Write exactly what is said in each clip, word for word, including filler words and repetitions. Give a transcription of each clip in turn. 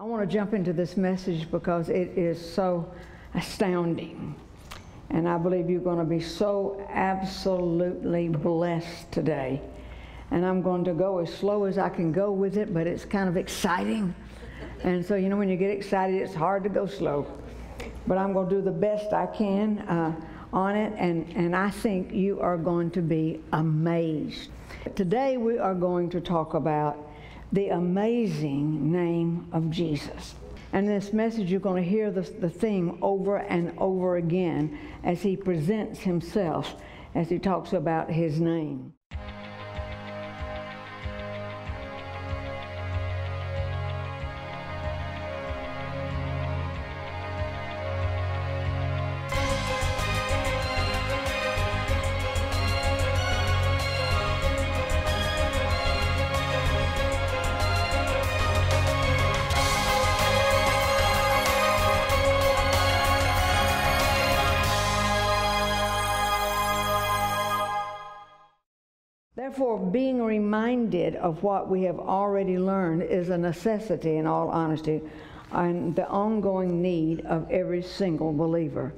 I want to jump into this message because it is so astounding. And I believe you're going to be so absolutely blessed today. And I'm going to go as slow as I can go with it, but it's kind of exciting. And so, you know, when you get excited, it's hard to go slow. But I'm going to do the best I can uh, on it, and, and I think you are going to be amazed. Today we are going to talk about the amazing name of Jesus. And in this message, you're going to hear the, the theme over and over again as he presents himself, as he talks about his name. Therefore, being reminded of what we have already learned is a necessity, in all honesty, and the ongoing need of every single believer.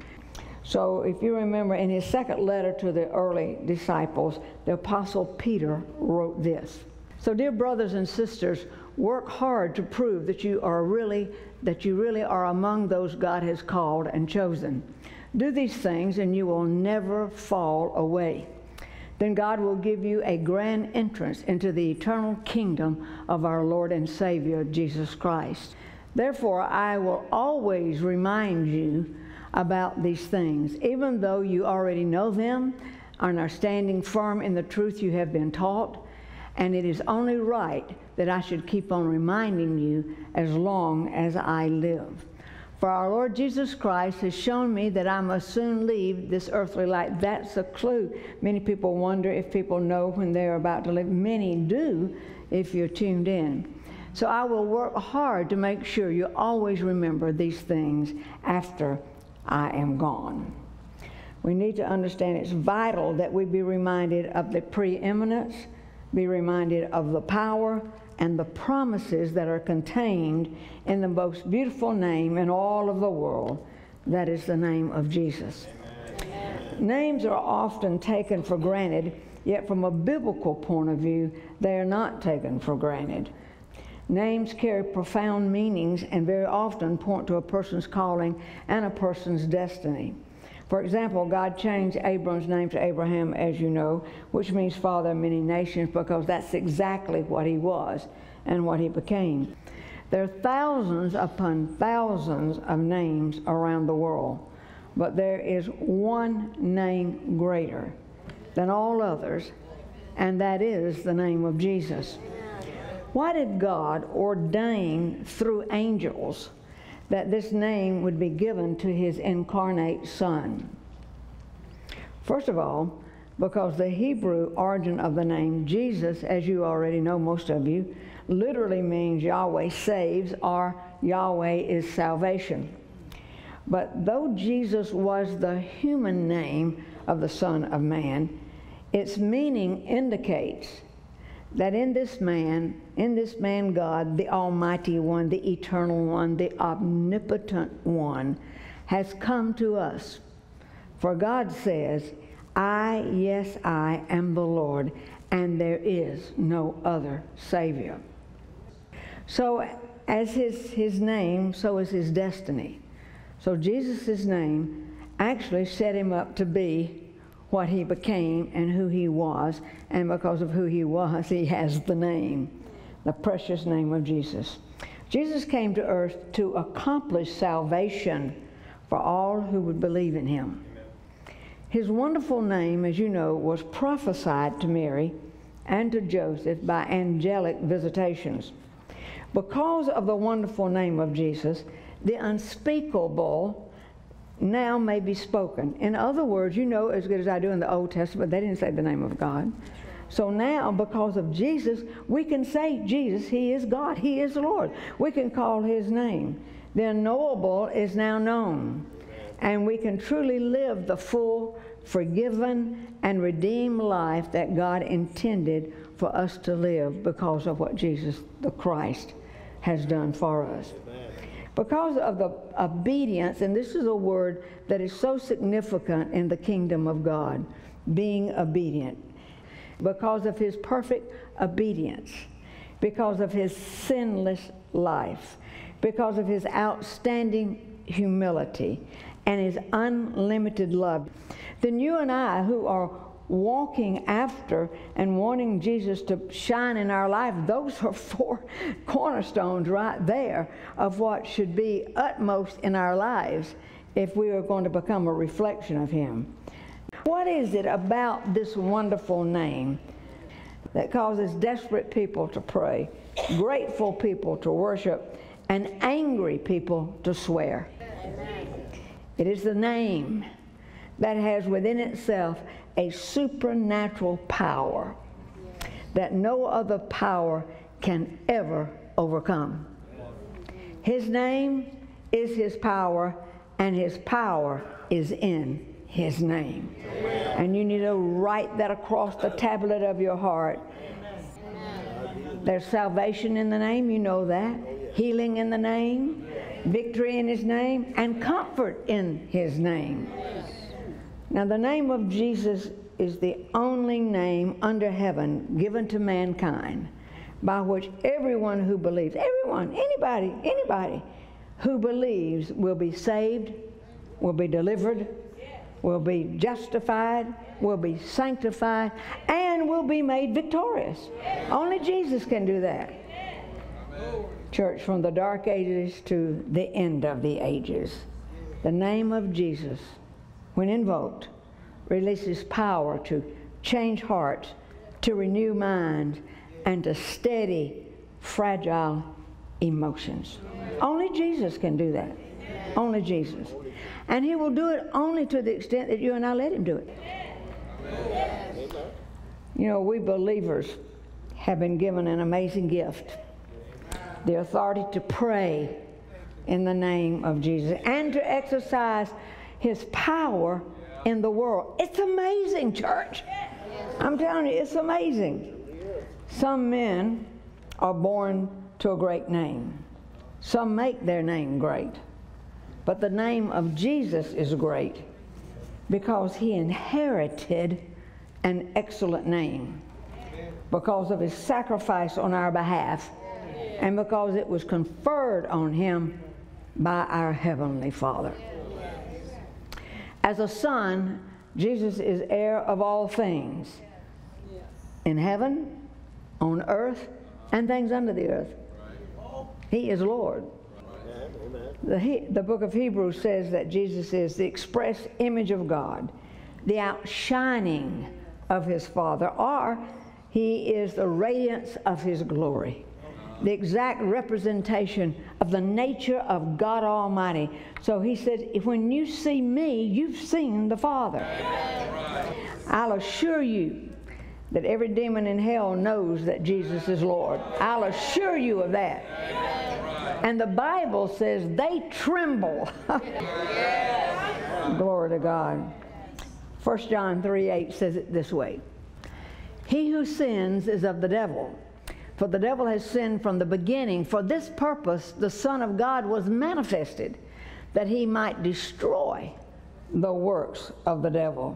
So if you remember, in his second letter to the early disciples, the Apostle Peter wrote this. So dear brothers and sisters, work hard to prove that you are really, that you really are among those God has called and chosen. Do these things and you will never fall away. Then God will give you a grand entrance into the eternal kingdom of our Lord and Savior, Jesus Christ. Therefore, I will always remind you about these things, even though you already know them and are standing firm in the truth you have been taught, and it is only right that I should keep on reminding you as long as I live. For our Lord Jesus Christ has shown me that I must soon leave this earthly life. That's a clue. Many people wonder if people know when they're about to leave. Many do if you're tuned in. So I will work hard to make sure you always remember these things after I am gone. We need to understand it's vital that we be reminded of the preeminence, be reminded of the power, and the promises that are contained in the most beautiful name in all of the world. That is the name of Jesus. Amen. Names are often taken for granted, yet from a biblical point of view, they are not taken for granted. Names carry profound meanings and very often point to a person's calling and a person's destiny. For example, God changed Abram's name to Abraham, as you know, which means father of many nations, because that's exactly what he was and what he became. There are thousands upon thousands of names around the world, but there is one name greater than all others, and that is the name of Jesus. Why did God ordain through angels that this name would be given to his incarnate Son? First of all, because the Hebrew origin of the name Jesus, as you already know, most of you, literally means Yahweh saves, or Yahweh is salvation. But though Jesus was the human name of the Son of Man, its meaning indicates that in this man, in this man God, the Almighty One, the Eternal One, the Omnipotent One, has come to us. For God says, I, yes, I am the Lord, and there is no other Savior. So as his, his name, so is his destiny. So Jesus' name actually set him up to be what he became and who he was, and because of who he was, he has the name, the precious name of Jesus. Jesus came to earth to accomplish salvation for all who would believe in him. His wonderful name, as you know, was prophesied to Mary and to Joseph by angelic visitations. Because of the wonderful name of Jesus, the unspeakable now may be spoken. In other words, you know as good as I do in the Old Testament, they didn't say the name of God. So now, because of Jesus, we can say Jesus, he is God, he is the Lord. We can call his name. The unknowable is now known. And we can truly live the full, forgiven, and redeemed life that God intended for us to live because of what Jesus the Christ has done for us. Because of the obedience, and this is a word that is so significant in the kingdom of God, being obedient. Because of his perfect obedience, because of his sinless life, because of his outstanding humility, and his unlimited love, then you and I, who are walking after and wanting Jesus to shine in our life, those are four cornerstones right there of what should be utmost in our lives if we are going to become a reflection of him. What is it about this wonderful name that causes desperate people to pray, grateful people to worship, and angry people to swear? It is the name that has within itself a supernatural power that no other power can ever overcome. His name is his power, and his power is in his name. And you need to write that across the tablet of your heart. There's salvation in the name, you know that. Healing in the name, victory in his name, and comfort in his name. Now, the name of Jesus is the only name under heaven given to mankind by which everyone who believes, everyone, anybody, anybody who believes will be saved, will be delivered, will be justified, will be sanctified, and will be made victorious. Only Jesus can do that. Church, from the dark ages to the end of the ages, the name of Jesus, when invoked, releases power to change hearts, to renew minds, and to steady fragile emotions. Only Jesus can do that. Only Jesus. And he will do it only to the extent that you and I let him do it. You know, we believers have been given an amazing gift. The authority to pray in the name of Jesus and to exercise his power in the world. It's amazing, church. I'm telling you, it's amazing. Some men are born to a great name. Some make their name great. But the name of Jesus is great because he inherited an excellent name because of his sacrifice on our behalf and because it was conferred on him by our Heavenly Father. As a son, Jesus is heir of all things in heaven, on earth, and things under the earth. He is Lord. The, he, the book of Hebrews says that Jesus is the express image of God, the outshining of his Father, or he is the radiance of his glory, the exact representation of the nature of God Almighty. So he said, if when you see me, you've seen the Father. I'll assure you that every demon in hell knows that Jesus is Lord. I'll assure you of that. And the Bible says they tremble. Glory to God. First John three eight says it this way. He who sins is of the devil, for the devil has sinned from the beginning. For this purpose the Son of God was manifested, that he might destroy the works of the devil.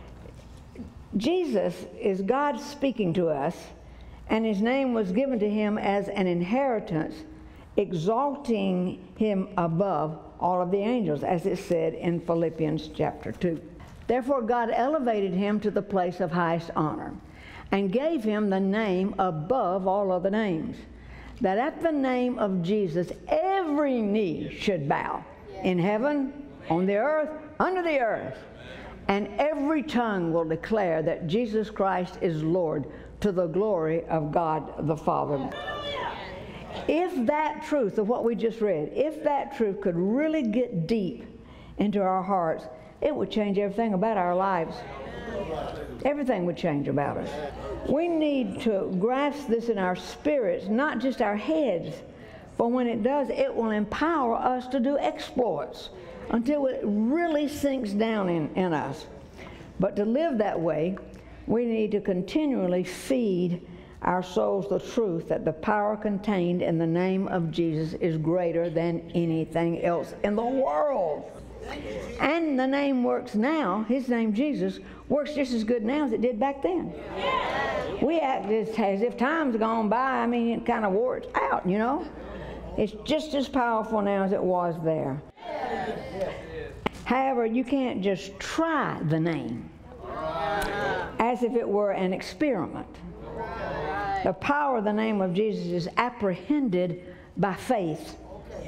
Jesus is God speaking to us, and his name was given to him as an inheritance, exalting him above all of the angels, as it said in Philippians chapter two. Therefore God elevated him to the place of highest honor and gave him the name above all other names, that at the name of Jesus every knee should bow, in heaven, on the earth, under the earth, and every tongue will declare that Jesus Christ is Lord, to the glory of God the Father. If that truth of what we just read, if that truth could really get deep into our hearts, it would change everything about our lives. Everything would change about us. We need to grasp this in our spirits, not just our heads, but when it does, it will empower us to do exploits until it really sinks down in, in us. But to live that way, we need to continually feed our souls the truth that the power contained in the name of Jesus is greater than anything else in the world. And the name works now, his name Jesus, works just as good now as it did back then. We act as, as if time's gone by. I mean, it kind of wore it out, you know. It's just as powerful now as it was there. However, you can't just try the name as if it were an experiment. The power of the name of Jesus is apprehended by faith.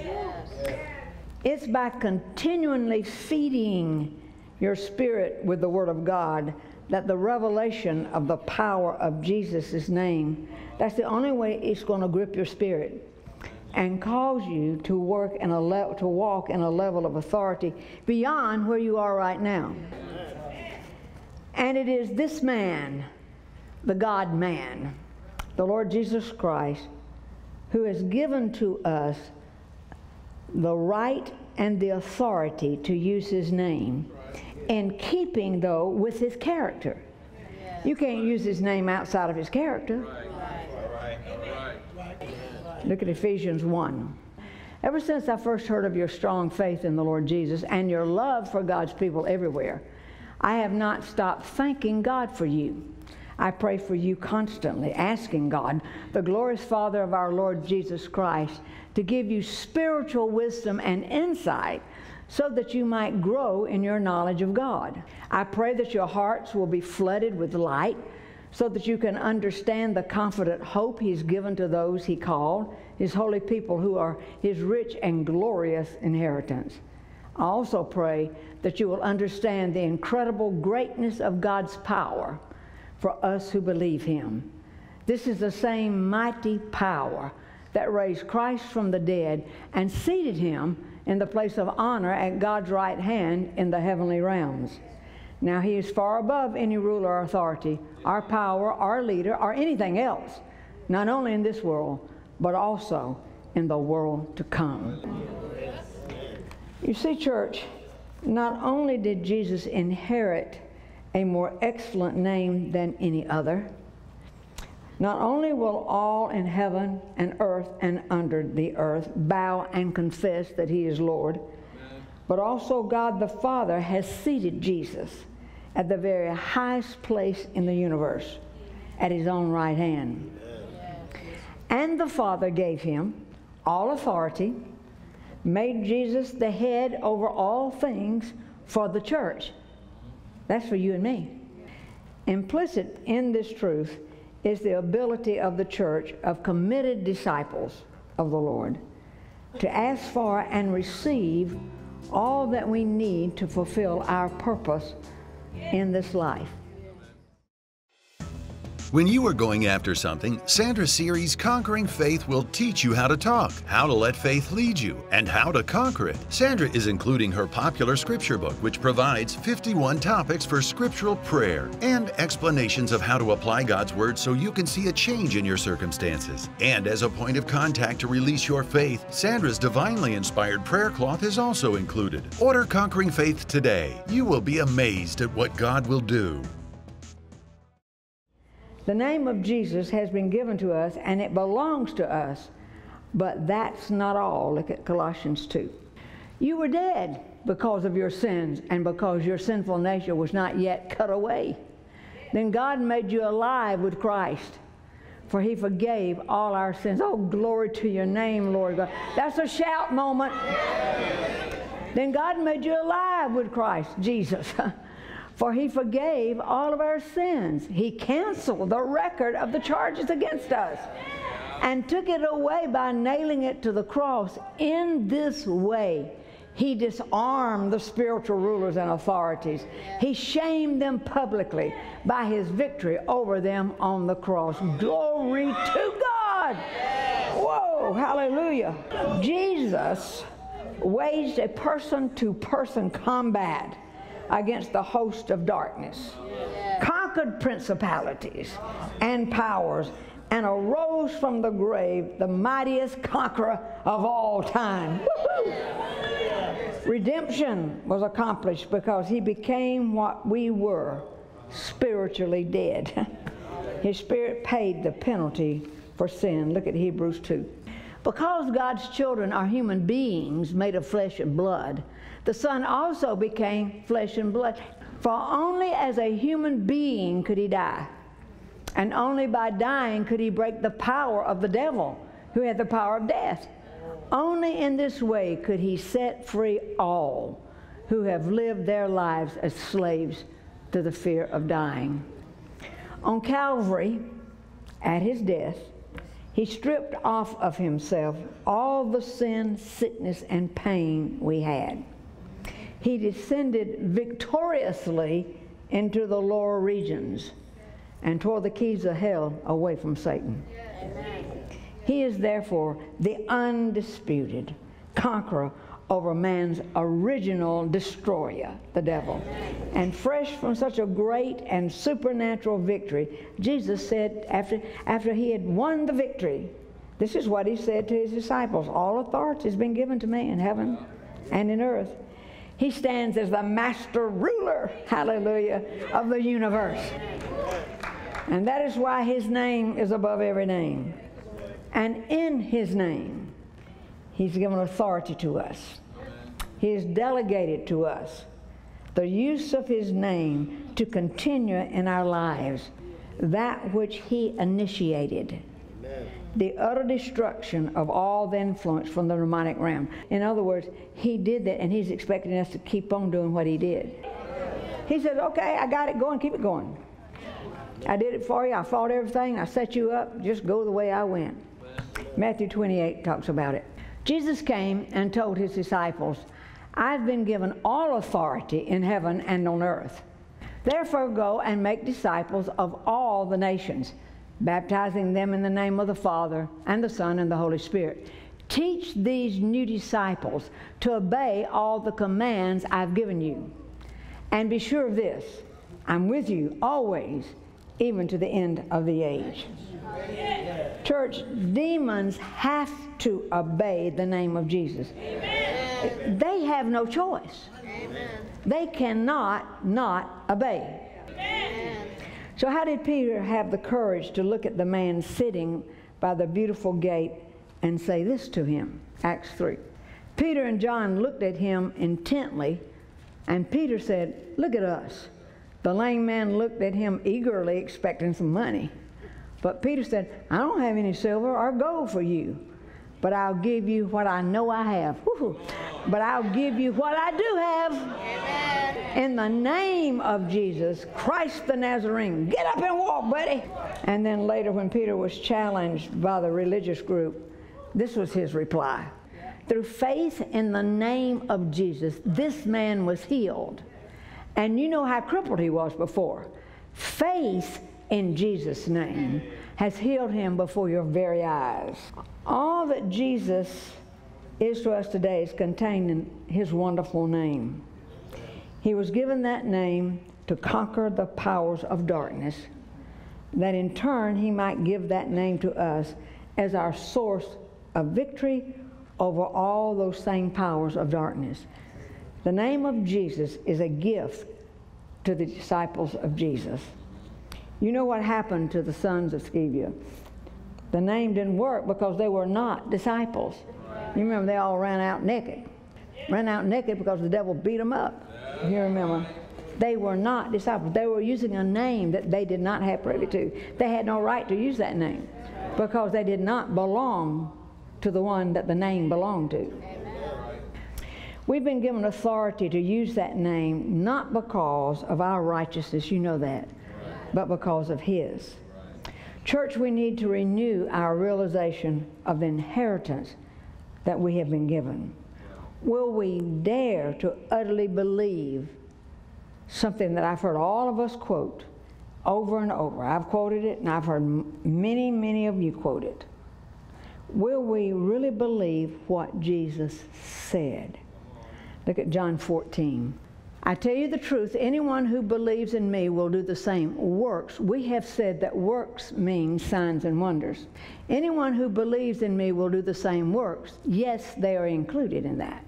It's by continually feeding your spirit with the Word of God that the revelation of the power of Jesus' name, that's the only way it's going to grip your spirit and cause you to work in a le- to walk in a level of authority beyond where you are right now. And it is this man, the God-man, the Lord Jesus Christ, who has given to us the right and the authority to use his name, in keeping, though, with his character. You can't use his name outside of his character. Look at Ephesians one. Ever since I first heard of your strong faith in the Lord Jesus and your love for God's people everywhere, I have not stopped thanking God for you. I pray for you constantly, asking God, the glorious Father of our Lord Jesus Christ, to give you spiritual wisdom and insight so that you might grow in your knowledge of God. I pray that your hearts will be flooded with light so that you can understand the confident hope he's given to those he called, his holy people who are his rich and glorious inheritance. I also pray that you will understand the incredible greatness of God's power for us who believe him. This is the same mighty power that raised Christ from the dead and seated him in the place of honor at God's right hand in the heavenly realms. Now he is far above any ruler or authority, our power, our leader, or anything else, not only in this world, but also in the world to come. You see, church, not only did Jesus inherit a more excellent name than any other, not only will all in heaven and earth and under the earth bow and confess that he is Lord, amen, but also God the Father has seated Jesus at the very highest place in the universe at his own right hand. Amen. And the Father gave him all authority, made Jesus the head over all things for the church. That's for you and me. Implicit in this truth is the ability of the church of committed disciples of the Lord to ask for and receive all that we need to fulfill our purpose in this life. When you are going after something, Sandra's series Conquering Faith will teach you how to talk, how to let faith lead you, and how to conquer it. Sandra is including her popular scripture book, which provides fifty-one topics for scriptural prayer and explanations of how to apply God's Word so you can see a change in your circumstances. And as a point of contact to release your faith, Sandra's divinely inspired prayer cloth is also included. Order Conquering Faith today. You will be amazed at what God will do. The name of Jesus has been given to us, and it belongs to us. But that's not all. Look at Colossians two. You were dead because of your sins and because your sinful nature was not yet cut away. Then God made you alive with Christ, for he forgave all our sins. Oh, glory to your name, Lord God. That's a shout moment. Then God made you alive with Christ, Jesus. For he forgave all of our sins. He canceled the record of the charges against us and took it away by nailing it to the cross. In this way, he disarmed the spiritual rulers and authorities. He shamed them publicly by his victory over them on the cross. Glory to God! Whoa, hallelujah. Jesus waged a person-to-person combat against the host of darkness, yeah, conquered principalities and powers, and arose from the grave the mightiest conqueror of all time. Woo-hoo! Redemption was accomplished because he became what we were, spiritually dead. His Spirit paid the penalty for sin. Look at Hebrews two. Because God's children are human beings made of flesh and blood, the Son also became flesh and blood. For only as a human being could He die. And only by dying could He break the power of the devil, who had the power of death. Only in this way could He set free all who have lived their lives as slaves to the fear of dying. On Calvary, at His death, He stripped off of Himself all the sin, sickness, and pain we had. He descended victoriously into the lower regions and tore the keys of hell away from Satan. Amen. He is therefore the undisputed conqueror over man's original destroyer, the devil. And fresh from such a great and supernatural victory, Jesus said after, after He had won the victory, this is what He said to His disciples: all authority has been given to me in heaven and in earth. He stands as the master ruler, hallelujah, of the universe. And that is why His name is above every name. And in His name, He's given authority to us. He has delegated to us the use of His name to continue in our lives that which He initiated. Amen. The utter destruction of all the influence from the demonic realm. In other words, He did that, and He's expecting us to keep on doing what He did. He said, okay, I got it going, keep it going. I did it for you, I fought everything, I set you up, just go the way I went. Matthew twenty-eight talks about it. Jesus came and told His disciples, I've been given all authority in heaven and on earth. Therefore go and make disciples of all the nations, baptizing them in the name of the Father and the Son and the Holy Spirit. Teach these new disciples to obey all the commands I've given you. And be sure of this, I'm with you always, even to the end of the age. Church, demons have to obey the name of Jesus. Amen. They have no choice. Amen. They cannot not obey. Amen. So how did Peter have the courage to look at the man sitting by the beautiful gate and say this to him? Acts three. Peter and John looked at him intently, and Peter said, look at us. The lame man looked at him eagerly, expecting some money. But Peter said, I don't have any silver or gold for you, but I'll give you what I know I have. Woo-hoo. But I'll give you what I do have. Amen. In the name of Jesus, Christ the Nazarene. Get up and walk, buddy. And then later when Peter was challenged by the religious group, this was his reply. Through faith in the name of Jesus, this man was healed. And you know how crippled he was before. Faith in Jesus' name has healed him before your very eyes. All that Jesus is to us today is contained in His wonderful name. He was given that name to conquer the powers of darkness, that in turn He might give that name to us as our source of victory over all those same powers of darkness. The name of Jesus is a gift to the disciples of Jesus. You know what happened to the sons of Sceva? The name didn't work because they were not disciples. You remember they all ran out naked. Ran out naked because the devil beat them up. You remember? They were not disciples. They were using a name that they did not have privy to. They had no right to use that name because they did not belong to the one that the name belonged to. We've been given authority to use that name not because of our righteousness, you know that, but because of His. Church, we need to renew our realization of the inheritance that we have been given. Will we dare to utterly believe something that I've heard all of us quote over and over? I've quoted it, and I've heard many, many of you quote it. Will we really believe what Jesus said? Look at John fourteen. I tell you the truth, anyone who believes in me will do the same works. We have said that works means signs and wonders. Anyone who believes in me will do the same works. Yes, they are included in that.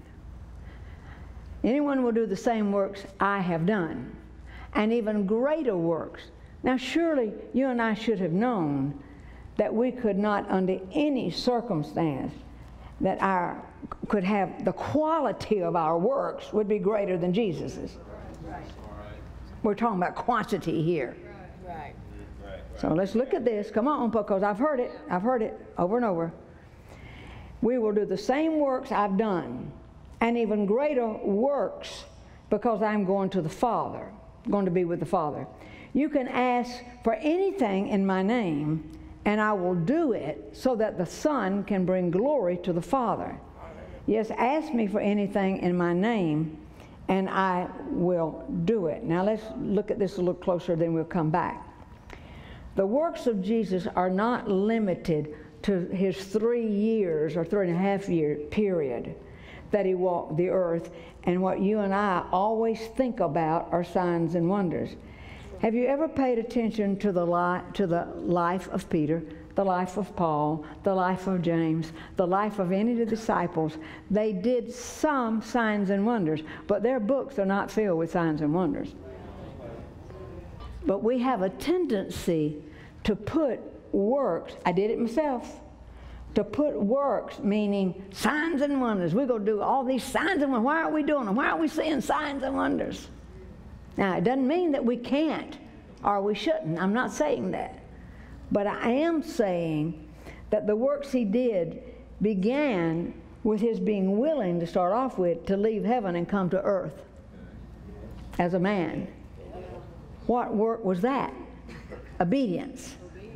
Anyone will do the same works I have done, and even greater works, Now surely you and I should have known that we could not under any circumstance that our could have the quality of our works would be greater than Jesus's. Right. We're talking about quantity here. Right. So let's look at this. Come on, because I've heard it. I've heard it over and over. We will do the same works I've done, and even greater works, because I'm going to the Father, going to be with the Father. You can ask for anything in my name, and I will do it so that the Son can bring glory to the Father. Yes, ask me for anything in my name, and I will do it. Now let's look at this a little closer, then we'll come back. The works of Jesus are not limited to his three years or three and a half year period that he walked the earth, and what you and I always think about are signs and wonders. Have you ever paid attention to the, li to the life of Peter, the life of Paul, the life of James, the life of any of the disciples? They did some signs and wonders, but their books are not filled with signs and wonders. But we have a tendency to put works, I did it myself, to put works meaning signs and wonders. We're going to do all these signs and wonders. Why aren't we doing them? Why aren't we seeing signs and wonders? Now, it doesn't mean that we can't or we shouldn't. I'm not saying that. But I am saying that the works he did began with his being willing to start off with to leave heaven and come to earth as a man. What work was that? Obedience.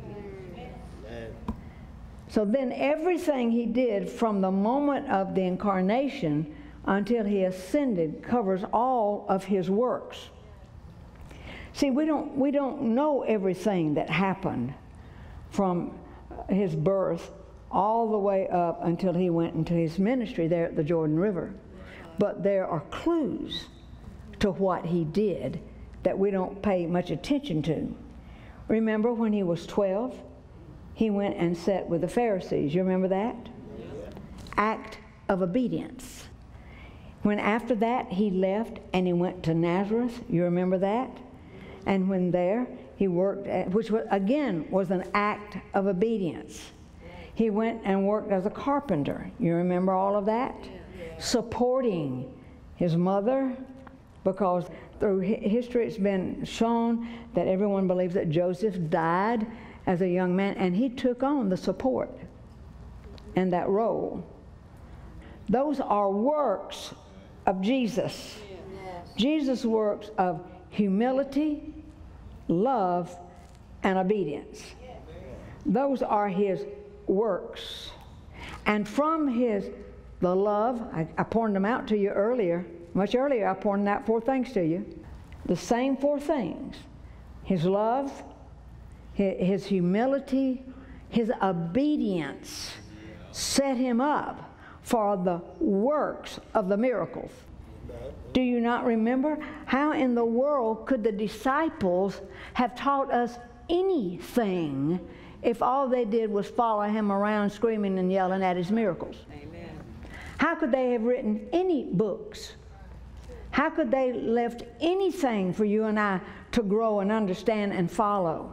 So then everything he did from the moment of the incarnation until he ascended covers all of his works. See, we don't, we don't know everything that happened from his birth all the way up until he went into his ministry there at the Jordan River. But there are clues to what he did that we don't pay much attention to. Remember when he was twelve, he went and sat with the Pharisees. You remember that? Yeah. Act of obedience. When after that he left and he went to Nazareth, you remember that? And when there he worked, at, which was, again was an act of obedience. He went and worked as a carpenter. You remember all of that? Yeah. Supporting his mother, because through history it's been shown that everyone believes that Joseph died as a young man, and he took on the support and that role. Those are works of Jesus. Yes. Jesus' works of humility, love, and obedience. Yes. Those are his works. And from his, the love, I, I pointed them out to you earlier, much earlier I pointed out four things to you. The same four things. His love, his humility, his obedience set him up for the works of the miracles. Do you not remember? How in the world could the disciples have taught us anything if all they did was follow him around screaming and yelling at his miracles? Amen. How could they have written any books? How could they left anything for you and I to grow and understand and follow?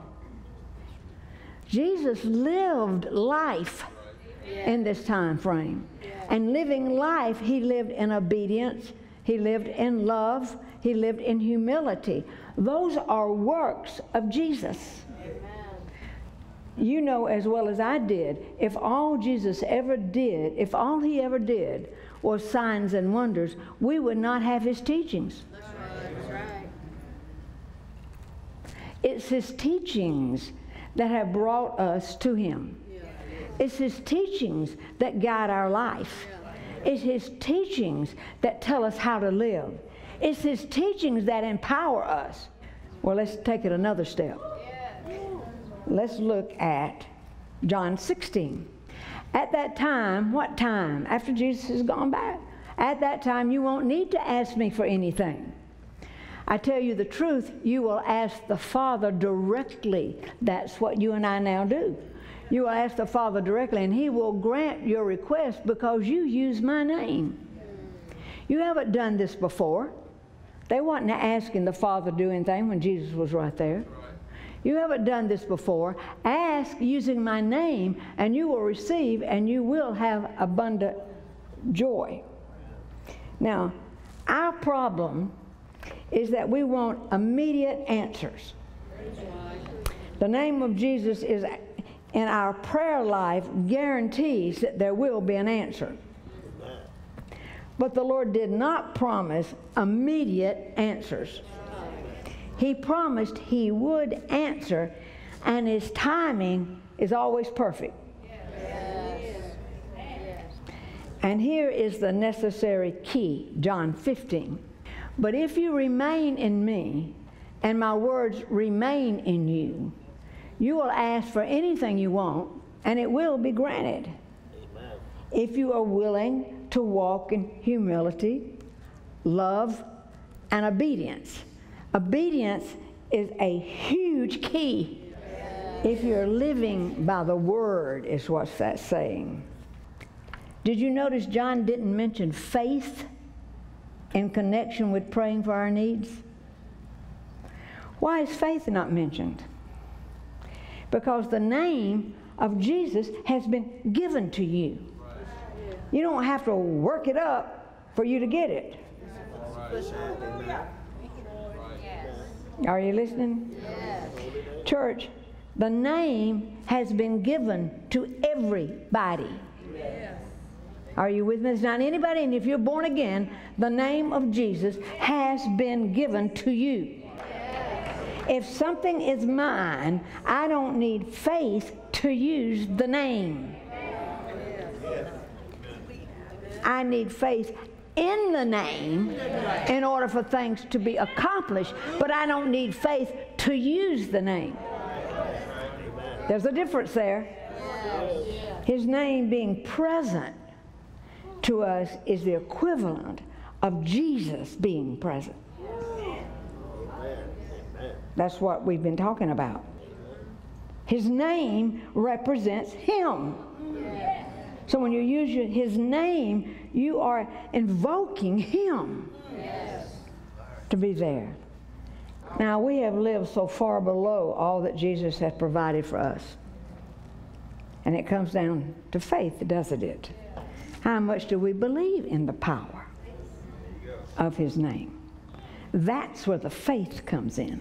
Jesus lived life yeah. in this time frame. Yeah. And living life, he lived in obedience, he lived in love, he lived in humility. Those are works of Jesus. Amen. You know as well as I did, if all Jesus ever did, if all he ever did was signs and wonders, we would not have his teachings. That's right. That's right. It's his teachings that have brought us to him. Yeah. It's his teachings that guide our life. Yeah. It's his teachings that tell us how to live. It's his teachings that empower us. Well, let's take it another step. Yeah. Let's look at John sixteen. At that time, what time? After Jesus has gone back. At that time, you won't need to ask me for anything. I tell you the truth, you will ask the Father directly. That's what you and I now do. You will ask the Father directly, and he will grant your request because you use my name. You haven't done this before. They wasn't asking the Father to do anything when Jesus was right there. You haven't done this before. Ask using my name, and you will receive, and you will have abundant joy. Now, our problem is that we want immediate answers. The name of Jesus is in our prayer life guarantees that there will be an answer. But the Lord did not promise immediate answers. He promised He would answer, and His timing is always perfect. And here is the necessary key, John fifteen. But if you remain in me, and my words remain in you, you will ask for anything you want, and it will be granted. Amen. If you are willing to walk in humility, love, and obedience. Obedience is a huge key. Yes. If you're living by the word, is what that's saying. Did you notice John didn't mention faith in connection with praying for our needs? Why is faith not mentioned? Because the name of Jesus has been given to you. You don't have to work it up for you to get it. Are you listening? Yes. Church, the name has been given to everybody. Yes. Are you with me? There's not anybody, and if you're born again, the name of Jesus has been given to you. Yes. If something is mine, I don't need faith to use the name. Yes. I need faith in the name in order for things to be accomplished, but I don't need faith to use the name. There's a difference there. His name being present to us is the equivalent of Jesus being present. That's what we've been talking about. His name represents Him. So when you use your, His name, you are invoking Him yes. to be there. Now, we have lived so far below all that Jesus has provided for us. And it comes down to faith, doesn't it? How much do we believe in the power of His name? That's where the faith comes in.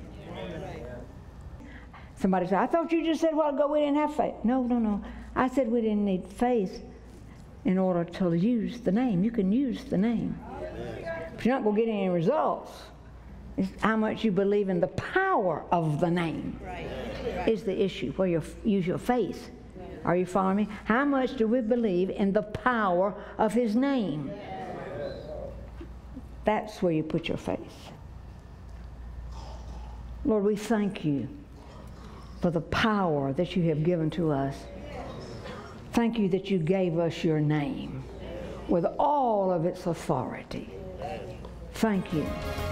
Somebody said, I thought you just said a while ago we didn't have faith. No, no, no. I said we didn't need faith in order to use the name. You can use the name. But you're not going to get any results. It's how much you believe in the power of the name right. is the issue, where you use your faith. Are you following me? How much do we believe in the power of His name? That's where you put your faith. Lord, we thank You for the power that You have given to us. Thank You that You gave us Your name with all of its authority. Thank You.